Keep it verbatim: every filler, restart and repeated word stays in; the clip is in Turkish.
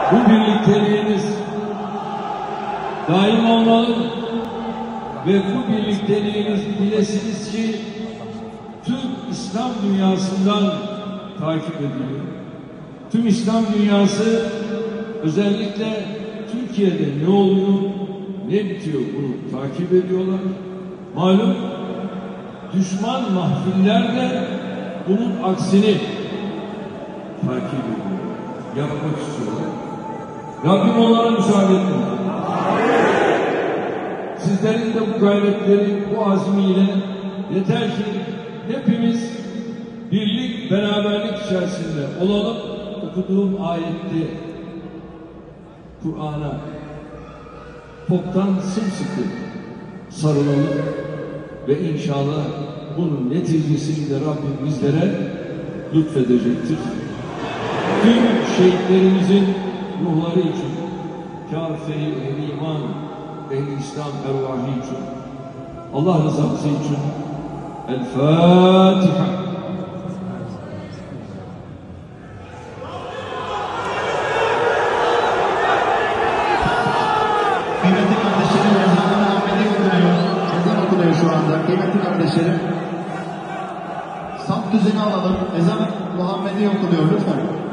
Bu birlikteliğiniz daim olmalı ve bu birlikteliğiniz bilesiniz ki tüm İslam dünyasından takip ediliyor. Tüm İslam dünyası özellikle Türkiye'de ne oluyor, ne bitiyor bunu takip ediyorlar. Malum düşman mahfiller de bunun aksini takip ediyor, yapmak istiyorlar. Rabbim onlara müsaade etsin. Sizlerin de bu gayretleri, bu azmiyle yeter ki hepimiz birlik, beraberlik içerisinde olalım. Okuduğum ayette Kur'an'a toptan sımsıkı sarılalım ve inşallah bunun neticesini de Rabbim bizlere lütfedecektir. Tüm şehitlerimizin ruhları için, kâfe-i ehl-i iman, ehl-i İslam ervahı için, Allah rızası için El-Fatiha. Kıymetli kardeşlerim, ezanı Muhammed'i okunuyor. Ezan okunuyor şu anda. Kıymetli kardeşlerim, saf düzeni alalım. Ezan Muhammed'i okunuyor lütfen.